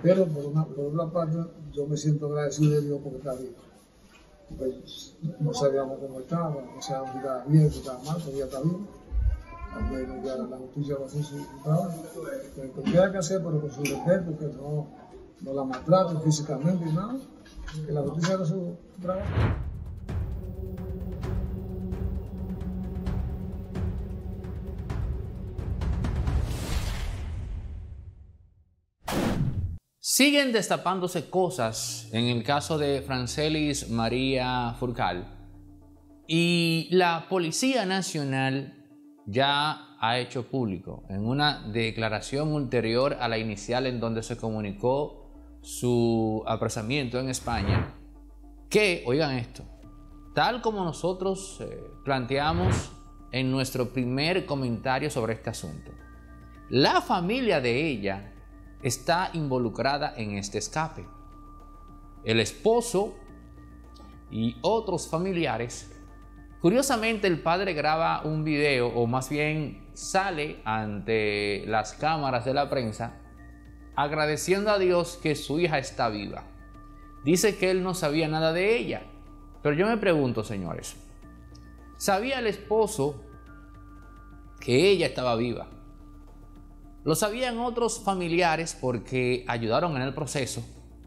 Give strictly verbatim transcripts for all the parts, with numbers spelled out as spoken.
Pero por una, por una parte, yo me siento agradecido de Dios porque está vivo. Pues, no sabíamos cómo estaba, no sabíamos si estaba bien, si estaba mal, pero ya está vivo. También ya la justicia va a hacer su trabajo. Lo que hay que hacer, pero con su respeto, que no, no la maltraten físicamente y nada, que la justicia haga su trabajo. Siguen destapándose cosas en el caso de Francelis María Furcal y la Policía Nacional ya ha hecho público en una declaración ulterior a la inicial en donde se comunicó su apresamiento en España que, oigan esto, tal como nosotros eh, planteamos en nuestro primer comentario sobre este asunto, la familia de ella está involucrada en este escape. El esposo y otros familiares. Curiosamente, el padre graba un video, o más bien sale ante las cámaras de la prensa agradeciendo a Dios que su hija está viva. Dice que él no sabía nada de ella. Pero yo me pregunto, señores, ¿sabía el esposo que ella estaba viva? Lo sabían otros familiares porque ayudaron en el proceso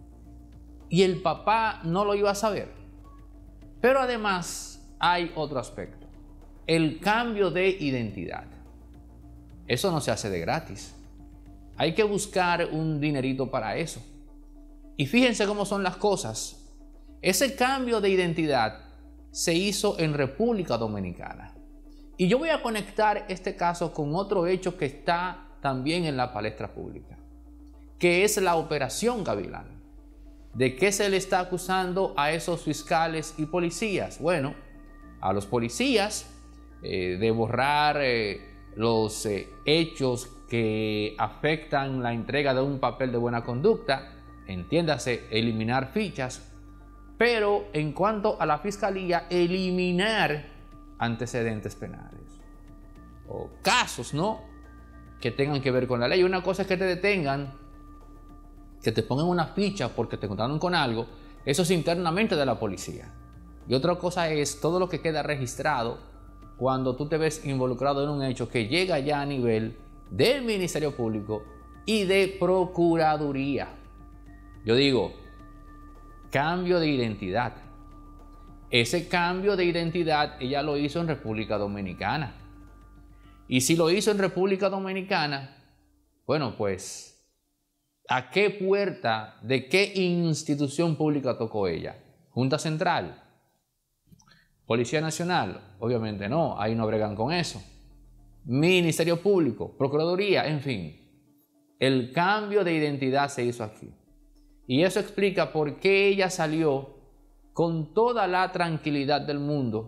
y el papá no lo iba a saber. Pero además hay otro aspecto, el cambio de identidad. Eso no se hace de gratis. Hay que buscar un dinerito para eso. Y fíjense cómo son las cosas. Ese cambio de identidad se hizo en República Dominicana. Y yo voy a conectar este caso con otro hecho que está también en la palestra pública, que es la Operación Gavilán. ¿De qué se le está acusando a esos fiscales y policías? Bueno, a los policías eh, de borrar eh, los eh, hechos que afectan la entrega de un papel de buena conducta, entiéndase, eliminar fichas, pero en cuanto a la fiscalía, eliminar antecedentes penales o casos, ¿no?, que tengan que ver con la ley. Una cosa es que te detengan, que te pongan una ficha porque te encontraron con algo, eso es internamente de la policía. Y otra cosa es todo lo que queda registrado cuando tú te ves involucrado en un hecho que llega ya a nivel del Ministerio Público y de Procuraduría. Yo digo, cambio de identidad. Ese cambio de identidad ella lo hizo en República Dominicana. Y si lo hizo en República Dominicana, bueno, pues, ¿a qué puerta, de qué institución pública tocó ella? ¿Junta Central? ¿Policía Nacional? Obviamente no, ahí no bregan con eso. Ministerio Público, Procuraduría, en fin. El cambio de identidad se hizo aquí. Y eso explica por qué ella salió con toda la tranquilidad del mundo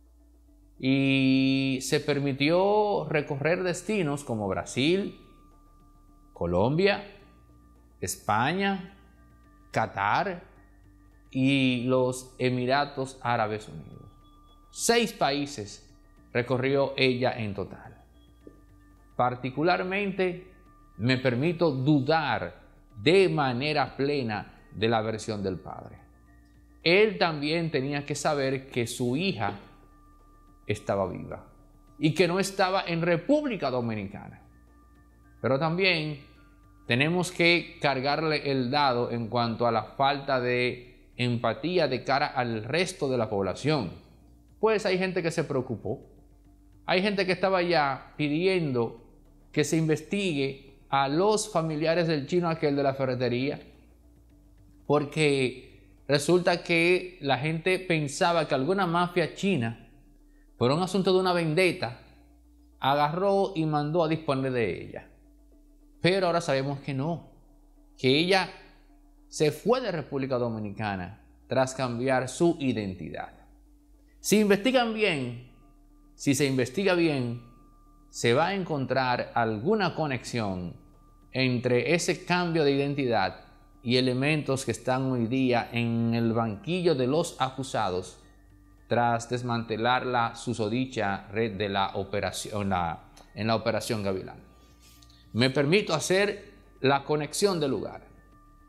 y se permitió recorrer destinos como Brasil, Colombia, España, Qatar y los Emiratos Árabes Unidos. Seis países recorrió ella en total. Particularmente me permito dudar de manera plena de la versión del padre. Él también tenía que saber que su hija estaba viva y que no estaba en República Dominicana. Pero también tenemos que cargarle el dado en cuanto a la falta de empatía de cara al resto de la población. Pues hay gente que se preocupó, hay gente que estaba ya pidiendo que se investigue a los familiares del chino aquel de la ferretería, porque resulta que la gente pensaba que alguna mafia china, por un asunto de una vendetta, agarró y mandó a disponer de ella. Pero ahora sabemos que no, que ella se fue de República Dominicana tras cambiar su identidad. Si investigan bien, si se investiga bien, se va a encontrar alguna conexión entre ese cambio de identidad y elementos que están hoy día en el banquillo de los acusados tras desmantelar la susodicha red de la operación, la, en la Operación Gavilán. Me permito hacer la conexión del lugar.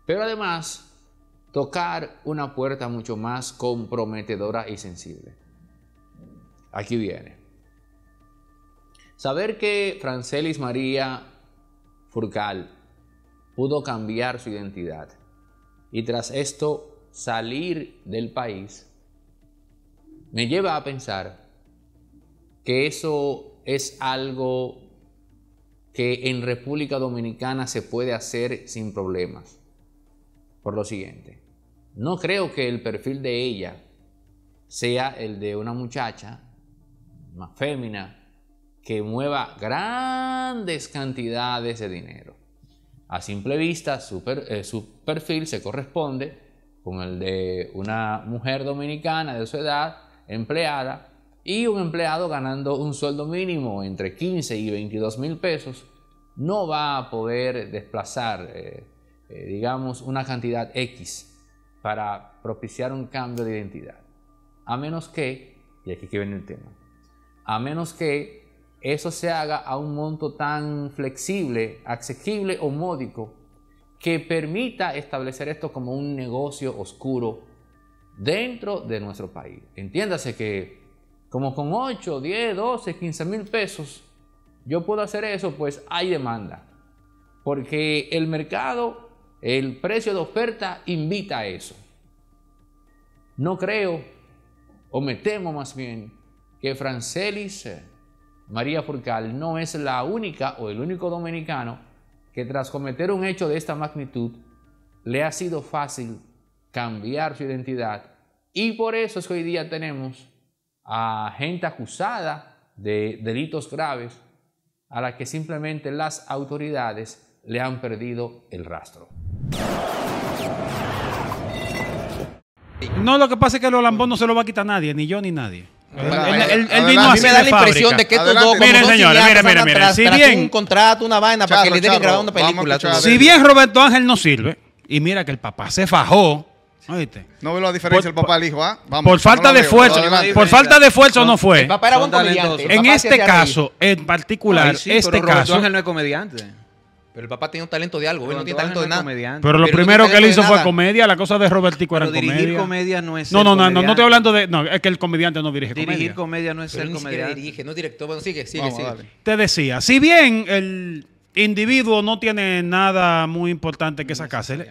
pero además tocar una puerta mucho más comprometedora y sensible. Aquí viene. Saber que Francelis María Furcal pudo cambiar su identidad y tras esto salir del país, me lleva a pensar que eso es algo que en República Dominicana se puede hacer sin problemas. Por lo siguiente, no creo que el perfil de ella sea el de una muchacha más fémina que mueva grandes cantidades de dinero. A simple vista, su, per, eh, su perfil se corresponde con el de una mujer dominicana de su edad, empleada, y un empleado ganando un sueldo mínimo entre quince y veintidós mil pesos, no va a poder desplazar, eh, eh, digamos, una cantidad X para propiciar un cambio de identidad. A menos que, y aquí que viene el tema, a menos que eso se haga a un monto tan flexible, asequible o módico que permita establecer esto como un negocio oscuro dentro de nuestro país. Entiéndase que como con ocho, diez, doce, quince mil pesos yo puedo hacer eso, pues hay demanda. Porque el mercado, el precio de oferta invita a eso. No creo, o me temo más bien, que Francelis María Furcal no es la única o el único dominicano que tras cometer un hecho de esta magnitud le ha sido fácil cambiar su identidad, y por eso es que hoy día tenemos a gente acusada de delitos graves a la que simplemente las autoridades le han perdido el rastro. No, lo que pasa es que los lambón no se lo va a quitar nadie, ni yo ni nadie. Él, él, él, él vino a mí así me da de la fábrica. impresión de que estos dos, como miren, son señores, cineastas, miren, andan miren, tras- si tras bien- un contrato, una vaina para Charro, que le dejen Charro, grabar una vamos a película. escuchar tú de Si sabes. bien Roberto Ángel no sirve, y mira que el papá se fajó, ¿oíste? No veo la diferencia Por- el papá al hijo, ¿ah? Vamos, Por falta no la de veo, esfuerzo, adelante. por falta de esfuerzo no fue. El papá era Son buen comediante. talentosos. el En papá este se hacía reír. caso, en particular, Ay, sí, este pero Roberto caso, Ángel no es comediante. Pero el papá tiene un talento de algo, él no Roberto tiene talento de Ángel no es nada. comediante. pero lo Pero no primero tiene que él talento hizo de fue nada. comedia, la cosa de Robertico era Pero dirigir comedia. comedia no es No, ser no, no, no, no comediante. estoy hablando de, no, es que el comediante no dirige Dirigir comedia. comedia no es Pero ser él ni siquiera comediante. dirige, no es director. Bueno, sigue, sigue, Vamos, sigue. dale. Te decía, si bien el individuo no tiene nada muy importante que sacarse,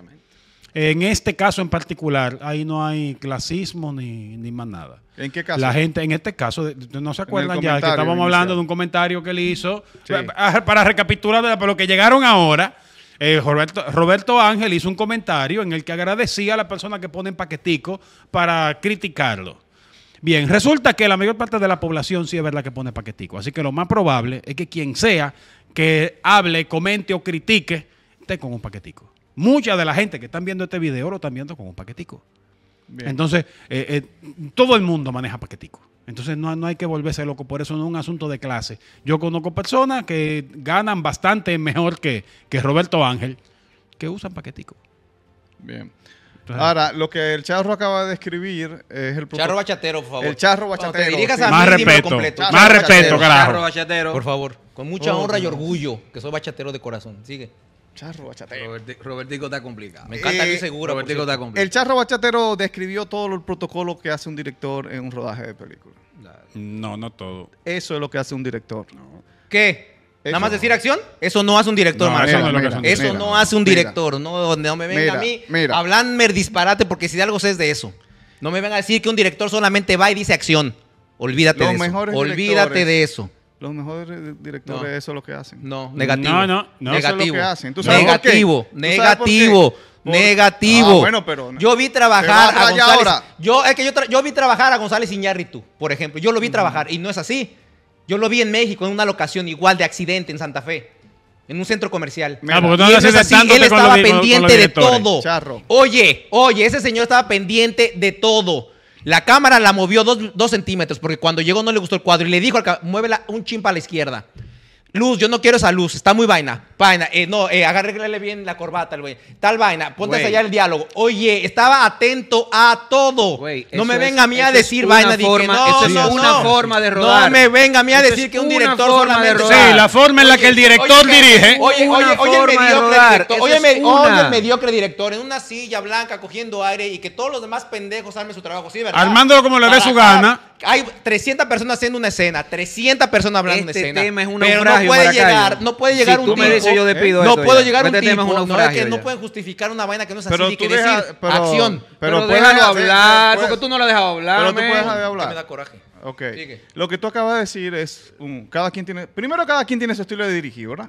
en este caso en particular, ahí no hay clasismo ni, ni más nada. ¿En qué caso? La gente, en este caso, de- de- no se acuerdan ya que comentario estábamos inicial. hablando de un comentario que él hizo. Sí. Para, para recapitular, pero lo que llegaron ahora, eh, Roberto, Roberto Ángel hizo un comentario en el que agradecía a la persona que pone paquetico para criticarlo. Bien, resulta que la mayor parte de la población sí es verdad que pone paquetico. Así que lo más probable es que quien sea que hable, comente o critique esté con un paquetico. Mucha de la gente que están viendo este video lo están viendo con un paquetico. Bien. Entonces, eh, eh, todo el mundo maneja paquetico. Entonces, no, no hay que volverse loco. Por eso no es un asunto de clase. Yo conozco personas que ganan bastante mejor que, que Roberto Ángel, que usan paquetico. Bien. Entonces, Ahora, lo que el charro acaba de escribir es el Charro Bachatero, por favor. El charro Cuando bachatero. te dirijas sí. a mí, Más dímelo respeto, completo. más Charro respeto, Bachatero. carajo. Charro Bachatero. Por favor, con mucha Oh, honra y Dios. orgullo, que soy bachatero de corazón. Sigue. Charro bachatero. Roberti- Robertico está complicado. Me encanta Eh, Luis Segura. por Robertico cierto. está complicado. El charro bachatero describió todo el protocolo que hace un director en un rodaje de película. no, no todo. Eso es lo que hace un director. ¿Qué? Eso ¿Nada más no. decir acción? Eso no hace un director, No, Marcelo. eso no es lo que hace un Eso director. no Mira, hace un mira. director. No, no me venga Mira, a mí mira. a hablarme disparate, porque si de algo sé es de eso. No me vengan a decir que un director solamente va y dice acción. Olvídate Los de eso. mejores Olvídate directores- de eso. Los mejores di- directores, No. eso es lo que hacen. No, negativo. No, no, no. Eso es lo Negativo. que hacen. ¿Tú sabes por qué? Negativo. ¿Tú sabes por qué? Negativo. Por- Negativo. Ah, bueno, pero- yo vi Te trabajar vas a para allá González. ahora. Yo, es que yo, tra- yo vi trabajar a González Iñárritu, por ejemplo. Yo lo vi trabajar y no es así. Yo lo vi en México en una locación igual de accidente en Santa Fe. En un centro comercial. Mira. Ah, porque tú Y no él no es así, accidentándote él con estaba los di- con- con los pendiente de directores. todo. Charro. Oye, oye, ese señor estaba pendiente de todo. La cámara la movió dos, dos centímetros porque cuando llegó no le gustó el cuadro y le dijo al ca- muévela un chin para la izquierda. Luz, yo no quiero esa luz, está muy vaina. Vaina, eh, no, eh, agárrele bien la corbata, güey. Tal vaina, ponte a Güey. ensayar el diálogo. Oye, estaba atento a todo. Güey, no eso me es- venga a mí a eso es decir una vaina. di que forma- no, eso es no, una no. forma de rodar. No me venga a mí a Eso decir es que un una director forma de solamente... rodar. Sí, la forma en la que el director Oye, dirige. Oye, Una oye, oye, el forma de mediocre rodar, director. esa Oye, es me- una. oye, el mediocre director en una silla blanca cogiendo aire y que todos los demás pendejos armen su trabajo. Sí, ¿verdad? Armándolo como le dé Para su cada- gana. Hay trescientas personas haciendo una escena, trescientas personas hablando Este una escena. tema es un pero no naufragio, puede Maracayo. llegar, no puede llegar Si un tú tipo. me dices, yo despido no esto puede ya. llegar un Este tema es tipo. un No, es naufragio que no ya. pueden justificar una vaina que no es así. Pero ni tú que decir dejas- pero- acción. Pero Pero puedes déjalo hacer- hablar, puedes- porque tú no lo has dejado hablar. Pero tú men. puedes dejar de Que me hablar. da coraje. Ok. Sigue. Lo que tú acabas de decir es, un, cada quien tiene, primero cada quien tiene su estilo de dirigir, ¿verdad?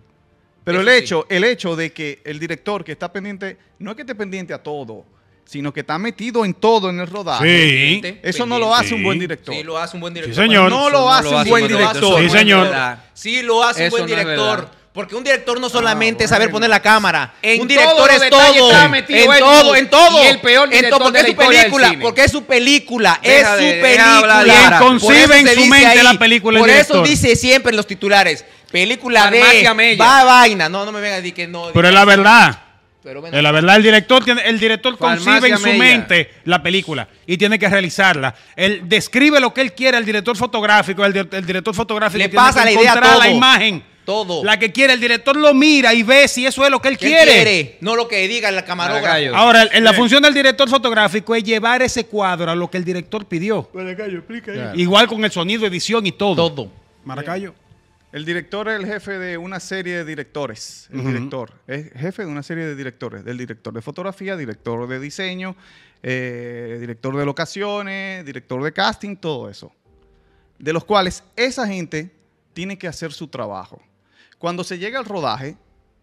Pero Eso el sí. hecho, el hecho de que el director que está pendiente, no es que esté pendiente a todo, sino que está metido en todo en el rodaje. Sí. Pendiente, Eso no pendiente. lo hace Sí. un buen director. Sí, lo hace un buen director. señor. No Eso lo hace un buen director. director. Sí, Eso no es señor. verdad. Sí, lo hace un Eso buen no es director. verdad. Porque un director no solamente Ah, es saber bueno. poner la cámara. En un director todos los es detalles todo. está metido en él todo, como- en todo. y el peor En director todo, porque de la es su historia del película. cine. Porque es su película. Deja es su de- deja película. hablar de Quien Por concibe eso en se su dice mente ahí, la película el Por eso director. dice siempre en los titulares. Película Farmacia de Mella. va vaina. No, no me venga a decir que no. Pero es la verdad. Pero bueno, Es la verdad, el director tiene, el director Farmacia concibe en su Mella. mente la película y tiene que realizarla. Él describe lo que él quiere, el director fotográfico, el, di- el director fotográfico Le tiene pasa que la idea encontrar la todo. imagen. Todo. La que quiere, el director lo mira y ve si eso es lo que él ¿qué quiere. quiere? No lo que diga el camarógrafo. Maracayo. Ahora, en la función del director fotográfico es llevar ese cuadro a lo que el director pidió. Claro. Igual con el sonido, edición y todo. Todo. Maracayo. El director es el jefe de una serie de directores. El Ujú. director es jefe de una serie de directores. Del director de fotografía, director de diseño, eh, director de locaciones, director de casting, todo eso. De los cuales esa gente tiene que hacer su trabajo. Cuando se llega al rodaje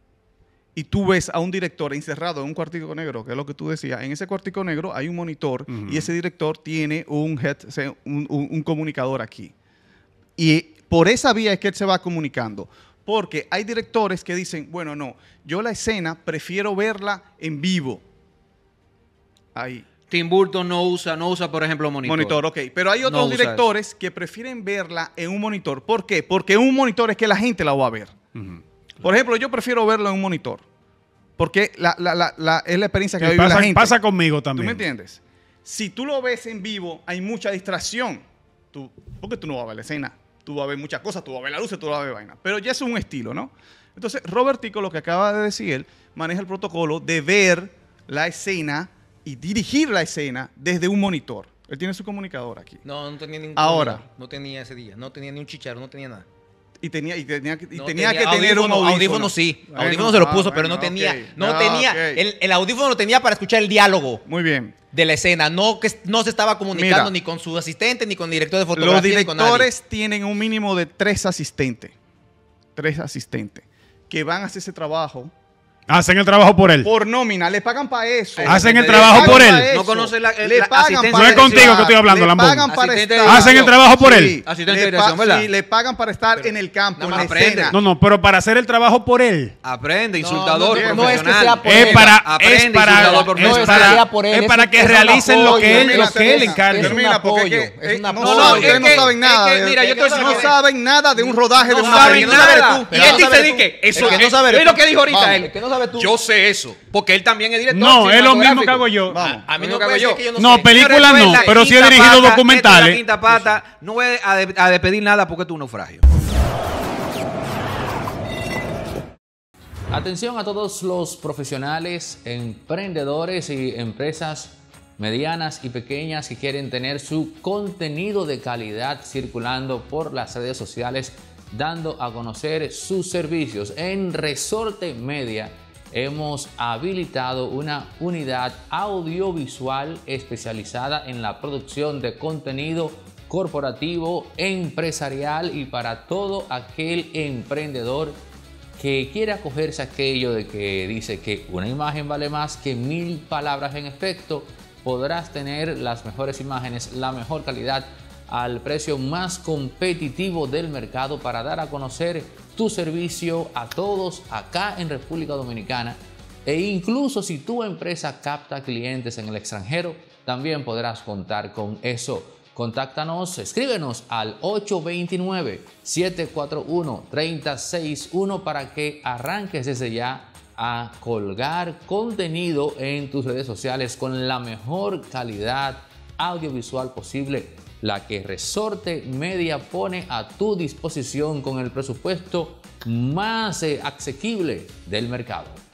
y tú ves a un director encerrado en un cuartico negro, que es lo que tú decías, en ese cuartico negro hay un monitor Ujú. y ese director tiene un, head, un, un- un comunicador aquí. Y por esa vía es que él se va comunicando. Porque hay directores que dicen, bueno, no, yo la escena prefiero verla en vivo. Ahí. Tim Burton no usa, no usa, por ejemplo, monitor. Monitor, ok. Pero hay otros No usa directores que prefieren verla en un monitor. ¿Por qué? Porque en un monitor es que la gente la va a ver. Por ejemplo, yo prefiero verlo en un monitor. Porque la, la- la- la- es la experiencia que Sí, vive pasa, la gente. pasa conmigo ¿Tú también. me entiendes? Si tú lo ves en vivo, hay mucha distracción. Tú, porque tú no vas a ver la escena. Tú vas a ver muchas cosas, tú vas a ver la luz, tú vas a ver vaina. Pero ya es un estilo, ¿no? Entonces, Robertico, lo que acaba de decir él, maneja el protocolo de ver la escena y dirigir la escena desde un monitor. Él tiene su comunicador aquí. No, no tenía ningún. Ahora. No tenía ese día. No tenía ni un chicharro, no tenía nada. Y tenía, y tenía, que- y No tenía que tener un audífono, audífono. audífono sí. Bueno, audífono se lo ah, puso, pero bueno, no tenía. ok. No Ah, tenía. ok. El, el audífono lo tenía para escuchar el diálogo Muy bien. de la escena. No que no se estaba comunicando Mira. ni con su asistente, ni con el director de Los fotografía, ni con nadie. directores tienen un mínimo de tres asistentes. Tres asistentes. Que van a hacer ese trabajo Hacen el trabajo por él. por nómina. Le pagan para eso. Hacen el Le trabajo pagan por él. pa' eso. No conoce la- Le la pagan asistencia para No es contigo estar. que estoy hablando, Le Lambón. pagan para Asistente estar. de Hacen el trabajo por él. Asistente de Le dirección, pa- ¿verdad? sí, le pagan para estar en el campo, en nada la más aprende. escena. No, no, pero para hacer el trabajo por él. Aprende, No, insultador, no, no, profesional. no es que sea por Es él. para, es Aprende, para, insultador es profesional. para, sea por él, es es para un- que es un realicen lo apoyo, que él, es lo una que él cena, encarga. es un Termina, porque apoyo, es que, es eh, un no, apoyo. saben- No, ustedes es no que- saben es nada. que, de- mira, yo te voy a decir no una saben nada de un rodaje de No una saben película. nada. Pero Y él no dice sabes di tú. que eso Es que no sabes es tú. lo que dijo ahorita Vamos. él. Es que no sabes tú. Yo sé eso, porque él también es director. No, es lo mismo cinematográfico. que hago yo. Vamos. A mí Lo no que hago puede yo. ser que yo no, No, sé. películas no, Señores, pero sí he quinta dirigido pata, esto documentales. es la quinta pata, no voy a, de- a despedir nada porque esto es un naufragio. Atención a todos los profesionales, emprendedores y empresas medianas y pequeñas que quieren tener su contenido de calidad circulando por las redes sociales, dando a conocer sus servicios. En Resorte Media hemos habilitado una unidad audiovisual especializada en la producción de contenido corporativo, empresarial y para todo aquel emprendedor que quiere acogerse a aquello de que dice que una imagen vale más que mil palabras. En efecto, podrás tener las mejores imágenes, la mejor calidad, al precio más competitivo del mercado para dar a conocer tu servicio a todos acá en República Dominicana. E incluso si tu empresa capta clientes en el extranjero, también podrás contar con eso. Contáctanos, escríbenos al ocho dos nueve, siete cuatro uno, tres cero seis uno para que arranques desde ya a colgar contenido en tus redes sociales con la mejor calidad audiovisual posible, la que Resorte Media pone a tu disposición con el presupuesto más eh, asequible del mercado.